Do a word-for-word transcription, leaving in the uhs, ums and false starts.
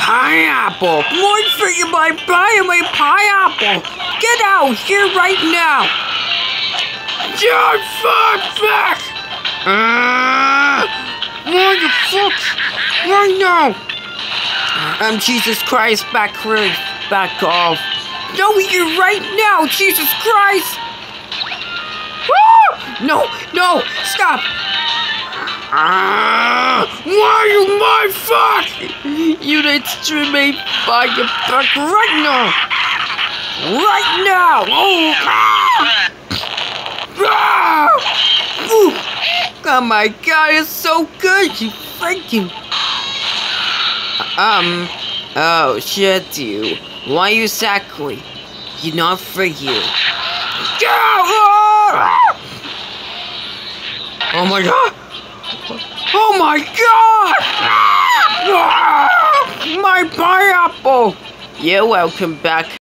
pineapple! More for you, my buy my pineapple! Get out here right now! John, fuck back! Uh, what the fuck? Right now! Um, Jesus Christ, back Christ, back off! No, you right now, Jesus Christ! Woo! No, no, stop! Uh, why you my fuck? You need to make by your back right now! Right now! Oh, ah! Ah! Oh my god, it's so good! You freaking... Um... Oh, shit, you. Why exactly? You're not for you. Oh my god! Oh my god! My pineapple! You're welcome back.